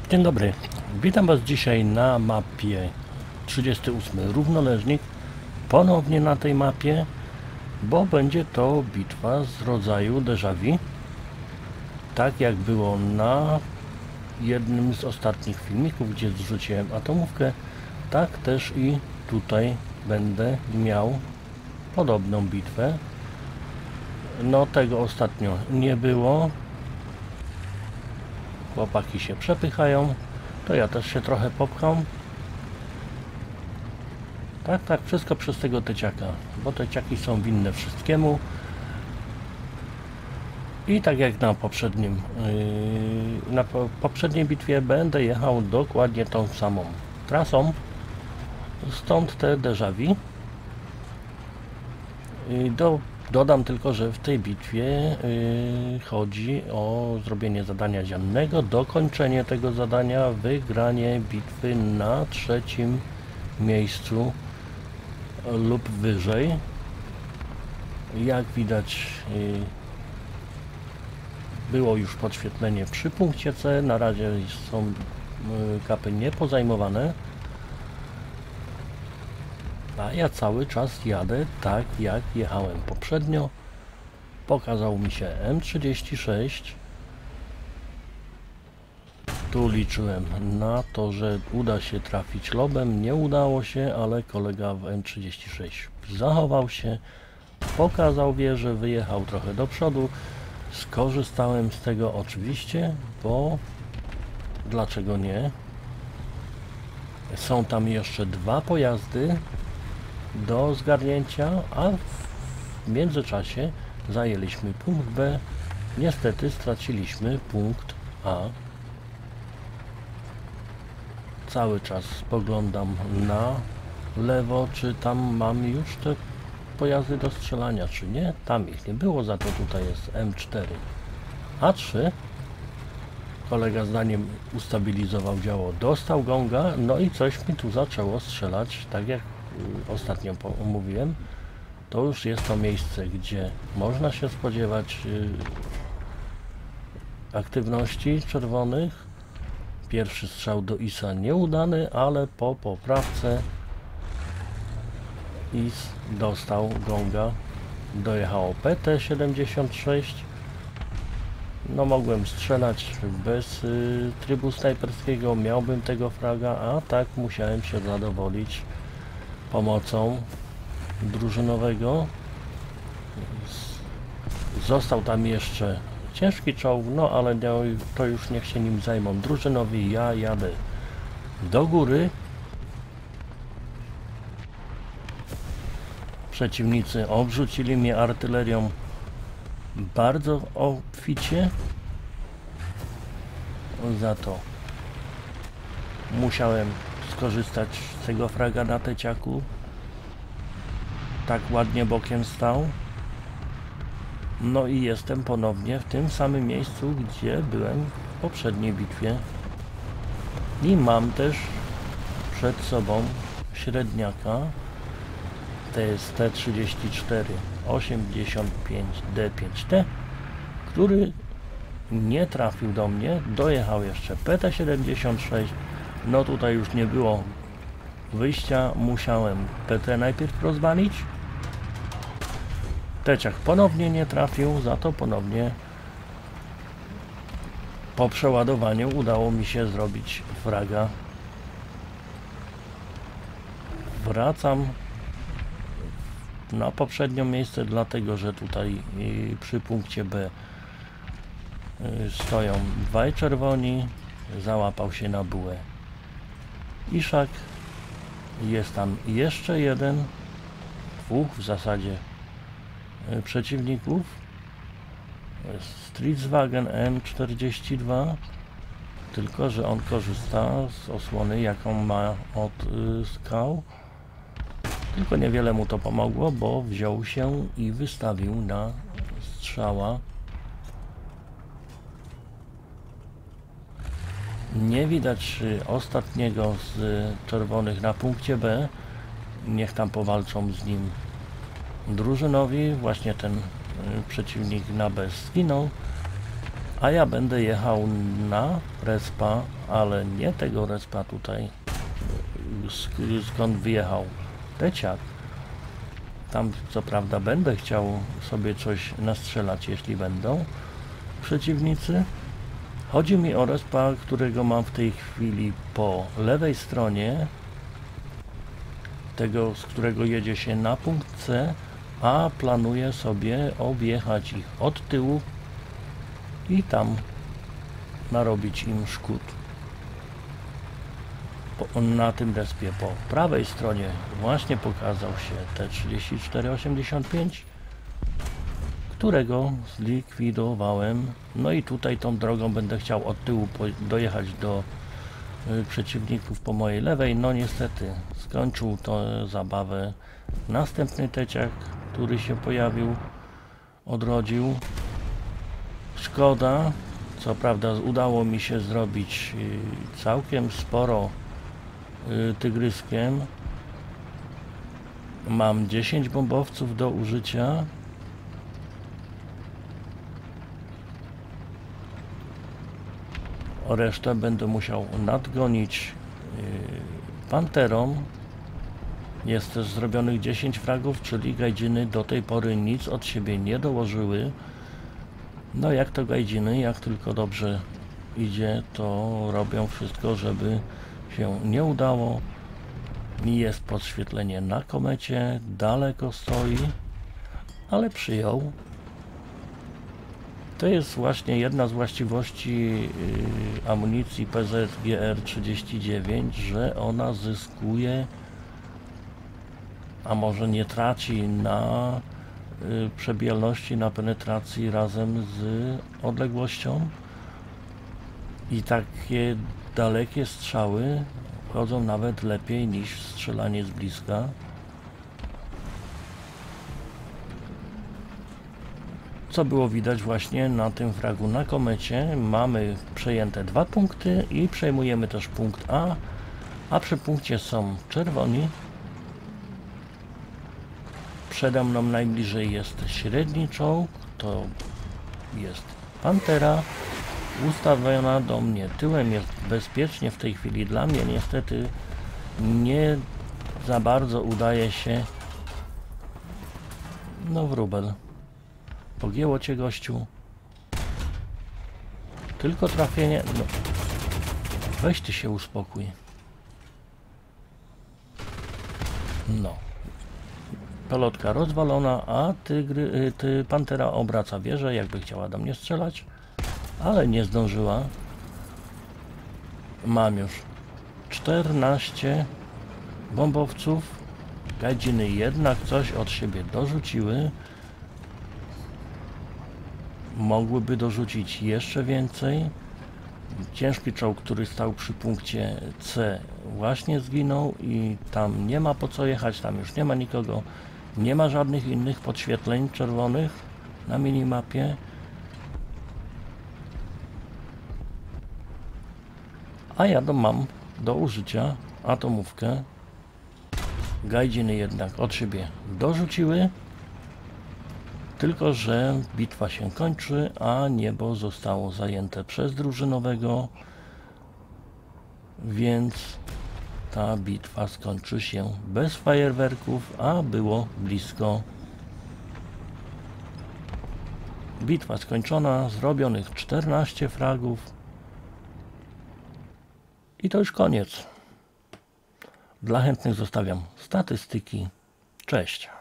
Dzień dobry, witam Was dzisiaj na mapie 38 Równoleżnik. Ponownie na tej mapie, bo będzie to bitwa z rodzaju déjà vu. Tak jak było na jednym z ostatnich filmików, gdzie zrzuciłem atomówkę, tak też i tutaj będę miał podobną bitwę. No tego ostatnio nie było. Chłopaki się przepychają, to ja też się trochę popcham. Tak, wszystko przez tego teciaka, bo teciaki są winne wszystkiemu. I tak jak na poprzedniej bitwie będę jechał dokładnie tą samą trasą. Stąd te déjà vu. Dodam tylko, że w tej bitwie chodzi o zrobienie zadania dziennego, dokończenie tego zadania, wygranie bitwy na 3. miejscu lub wyżej. Jak widać, było już podświetlenie przy punkcie C, na razie są kapy niepozajmowane. A ja cały czas jadę tak jak jechałem poprzednio. Pokazał mi się M36. Tu liczyłem na to, że uda się trafić lobem. Nie udało się, ale kolega w M36 zachował się. Pokazał wieżę, wyjechał trochę do przodu. Skorzystałem z tego oczywiście, bo dlaczego nie? Są tam jeszcze 2 pojazdy do zgarnięcia, a w międzyczasie zajęliśmy punkt B. Niestety straciliśmy punkt A. Cały czas spoglądam na lewo, czy tam mam już te pojazdy do strzelania, czy nie. Tam ich nie było, za to tutaj jest M4 A3. Kolega zdaniem ustabilizował działo, dostał gonga, no i coś mi tu zaczęło strzelać, tak jak ostatnio mówiłem. To już jest to miejsce, gdzie można się spodziewać aktywności czerwonych. Pierwszy strzał do ISA nieudany, ale po poprawce IS dostał gonga. Dojechało PT-76. No mogłem strzelać bez trybu snajperskiego, miałbym tego fraga, a tak musiałem się zadowolić pomocą drużynowego. Został tam jeszcze ciężki czołg, no ale to już niech się nim zajmą drużynowi. Ja jadę do góry. Przeciwnicy obrzucili mnie artylerią bardzo obficie. Za to musiałem skorzystać z tego fraga na teciaku. Tak ładnie bokiem stał. No i jestem ponownie w tym samym miejscu, gdzie byłem w poprzedniej bitwie. I mam też przed sobą średniaka. To jest T-34 85D5T, który nie trafił do mnie. Dojechał jeszcze PT-76. No tutaj już nie było wyjścia, musiałem PT najpierw rozwalić. Teciak ponownie nie trafił, za to ponownie po przeładowaniu udało mi się zrobić fraga. Wracam na poprzednie miejsce, dlatego że tutaj przy punkcie B stoją 2 czerwoni. Załapał się na bułę Iszak. Jest tam jeszcze jeden, 2 w zasadzie przeciwników. Stridswagen M42, tylko że on korzysta z osłony, jaką ma od skał. Tylko niewiele mu to pomogło, bo wziął się i wystawił na strzała. Nie widać ostatniego z czerwonych na punkcie B. Niech tam powalczą z nim drużynowi. Właśnie ten przeciwnik na B zginął, A ja będę jechał na respa, ale nie tego respa tutaj, skąd wyjechał Teciak. Tam co prawda będę chciał sobie coś nastrzelać, jeśli będą przeciwnicy. Chodzi mi o respa, którego mam w tej chwili po lewej stronie, tego, z którego jedzie się na punkt C, a planuję sobie objechać ich od tyłu i tam narobić im szkód. Na tym respie po prawej stronie właśnie pokazał się T-34-85, którego zlikwidowałem. No i tutaj tą drogą będę chciał od tyłu dojechać do przeciwników po mojej lewej. No niestety skończył tę zabawę następny Teciak, który się pojawił, odrodził. Szkoda, co prawda udało mi się zrobić całkiem sporo tygryskiem. Mam 10 bombowców do użycia. O resztę będę musiał nadgonić Panterą. Jest też zrobionych 10 fragów, czyli gajdziny do tej pory nic od siebie nie dołożyły. No jak to gajdziny, jak tylko dobrze idzie, to robią wszystko, żeby się nie udało. Mi jest podświetlenie na komecie, daleko stoi, ale przyjął. To jest właśnie jedna z właściwości amunicji PZGR-39, że ona zyskuje, a może nie traci na przebijalności, na penetracji razem z odległością. I takie dalekie strzały chodzą nawet lepiej niż strzelanie z bliska. Co było widać właśnie na tym fragu na komecie. Mamy przejęte 2 punkty i przejmujemy też punkt a przy punkcie są czerwoni. Przede mną najbliżej jest średni czołg, to jest Pantera. Ustawiona do mnie tyłem, jest bezpiecznie w tej chwili dla mnie. Niestety nie za bardzo udaje się. No wróbel. Pogięło cię, gościu. Tylko trafienie. No. Weź ty się uspokój. No. Pelotka rozwalona, a Pantera obraca wieżę, jakby chciała do mnie strzelać, ale nie zdążyła. Mam już 14 bombowców. Gadziny jednak coś od siebie dorzuciły. Mogłyby dorzucić jeszcze więcej. Ciężki czołg, który stał przy punkcie C, właśnie zginął i tam nie ma po co jechać, tam już nie ma nikogo. Nie ma żadnych innych podświetleń czerwonych na minimapie. A ja mam do użycia atomówkę. Gajdziny jednak od siebie dorzuciły. Tylko że bitwa się kończy, a niebo zostało zajęte przez drużynowego. Więc ta bitwa skończy się bez fajerwerków, a było blisko. Bitwa skończona, zrobionych 14 fragów. I to już koniec. Dla chętnych zostawiam statystyki. Cześć.